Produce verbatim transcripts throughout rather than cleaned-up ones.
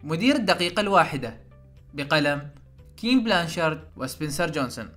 مدير الدقيقة الواحدة بقلم كين بلانشارد وسبنسر جونسون.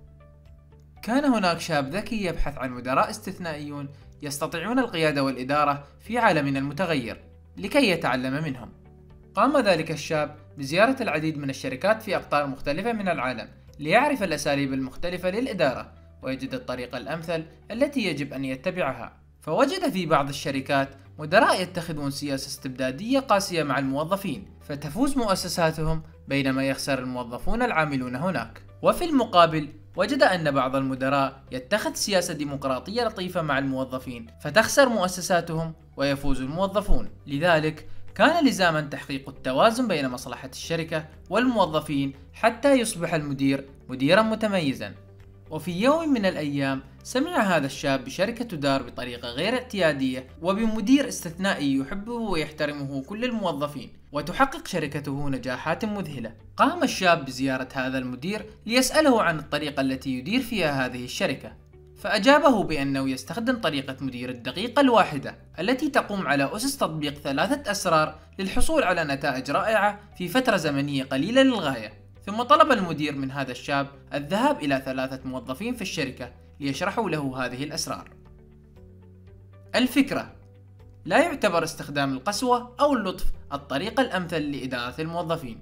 كان هناك شاب ذكي يبحث عن مدراء استثنائيون يستطيعون القيادة والإدارة في عالمنا المتغير لكي يتعلم منهم. قام ذلك الشاب بزيارة العديد من الشركات في أقطار مختلفة من العالم ليعرف الأساليب المختلفة للإدارة ويجد الطريقة الأمثل التي يجب أن يتبعها. فوجد في بعض الشركات مدراء يتخذون سياسة استبدادية قاسية مع الموظفين فتفوز مؤسساتهم بينما يخسر الموظفون العاملون هناك. وفي المقابل وجد أن بعض المدراء يتخذ سياسة ديمقراطية لطيفة مع الموظفين فتخسر مؤسساتهم ويفوز الموظفون. لذلك كان لزاما تحقيق التوازن بين مصلحة الشركة والموظفين حتى يصبح المدير مديرا متميزا. وفي يوم من الأيام سمع هذا الشاب بشركة تدار بطريقة غير اعتيادية وبمدير استثنائي يحبه ويحترمه كل الموظفين، وتحقق شركته نجاحات مذهلة. قام الشاب بزيارة هذا المدير ليسأله عن الطريقة التي يدير فيها هذه الشركة، فأجابه بأنه يستخدم طريقة مدير الدقيقة الواحدة التي تقوم على أسس تطبيق ثلاثة أسرار للحصول على نتائج رائعة في فترة زمنية قليلة للغاية. ثم طلب المدير من هذا الشاب الذهاب إلى ثلاثة موظفين في الشركة ليشرحوا له هذه الأسرار. الفكرة: لا يعتبر استخدام القسوة أو اللطف الطريقة الأمثل لإدارة الموظفين.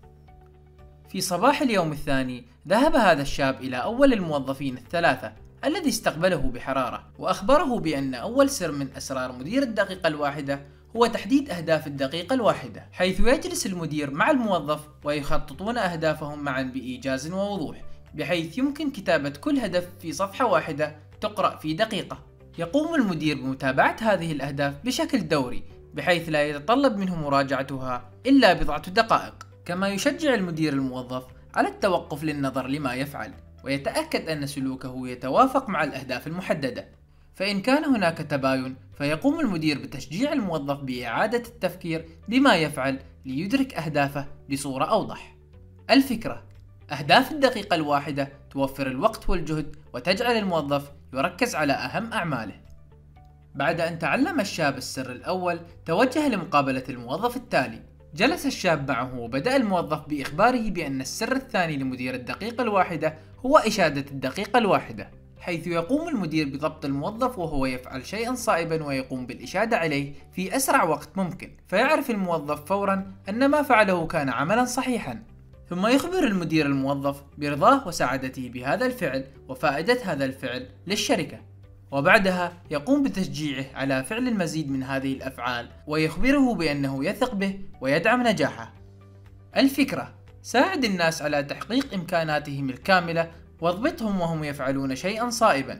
في صباح اليوم الثاني ذهب هذا الشاب إلى أول الموظفين الثلاثة الذي استقبله بحرارة وأخبره بأن أول سر من أسرار مدير الدقيقة الواحدة هو تحديد أهداف الدقيقة الواحدة، حيث يجلس المدير مع الموظف ويخططون أهدافهم معا بإيجاز ووضوح، بحيث يمكن كتابة كل هدف في صفحة واحدة تقرأ في دقيقة. يقوم المدير بمتابعة هذه الأهداف بشكل دوري بحيث لا يتطلب منه مراجعتها إلا بضعة دقائق. كما يشجع المدير الموظف على التوقف للنظر لما يفعل ويتأكد أن سلوكه يتوافق مع الأهداف المحددة. فإن كان هناك تباين فيقوم المدير بتشجيع الموظف بإعادة التفكير بما يفعل ليدرك أهدافه بصورة أوضح. الفكرة: أهداف الدقيقة الواحدة توفر الوقت والجهد وتجعل الموظف يركز على أهم أعماله. بعد أن تعلم الشاب السر الأول توجه لمقابلة الموظف التالي. جلس الشاب معه وبدأ الموظف بإخباره بأن السر الثاني لمدير الدقيقة الواحدة هو إشادة الدقيقة الواحدة، حيث يقوم المدير بضبط الموظف وهو يفعل شيئا صائبا ويقوم بالإشادة عليه في أسرع وقت ممكن، فيعرف الموظف فورا أن ما فعله كان عملا صحيحا. ثم يخبر المدير الموظف برضاه وسعادته بهذا الفعل وفائدة هذا الفعل للشركة، وبعدها يقوم بتشجيعه على فعل المزيد من هذه الأفعال ويخبره بأنه يثق به ويدعم نجاحه. الفكرة: ساعد الناس على تحقيق إمكاناتهم الكاملة واضبطهم وهم يفعلون شيئا صائبا.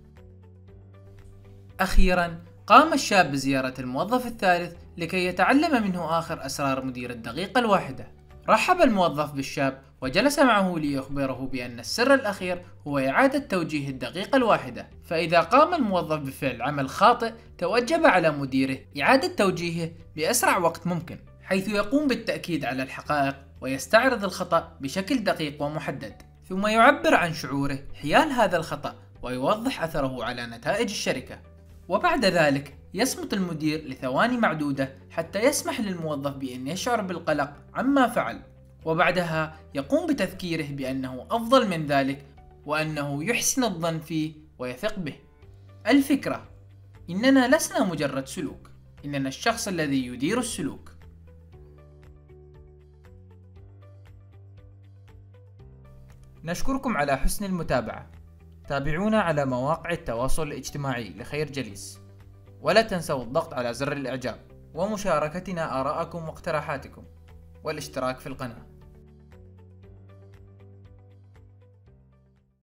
أخيرا قام الشاب بزيارة الموظف الثالث لكي يتعلم منه آخر أسرار مدير الدقيقة الواحدة. رحب الموظف بالشاب وجلس معه ليخبره بأن السر الأخير هو إعادة توجيه الدقيقة الواحدة، فإذا قام الموظف بفعل عمل خاطئ توجب على مديره إعادة توجيهه بأسرع وقت ممكن، حيث يقوم بالتأكيد على الحقائق ويستعرض الخطأ بشكل دقيق ومحدد، ثم يعبر عن شعوره حيال هذا الخطأ ويوضح أثره على نتائج الشركة. وبعد ذلك يصمت المدير لثواني معدودة حتى يسمح للموظف بأن يشعر بالقلق عما فعل، وبعدها يقوم بتذكيره بأنه أفضل من ذلك وأنه يحسن الظن فيه ويثق به. الفكرة: إننا لسنا مجرد سلوك، إننا الشخص الذي يدير السلوك. نشكركم على حسن المتابعة. تابعونا على مواقع التواصل الاجتماعي لخير جليس، ولا تنسوا الضغط على زر الإعجاب ومشاركتنا آراءكم واقتراحاتكم والاشتراك في القناة.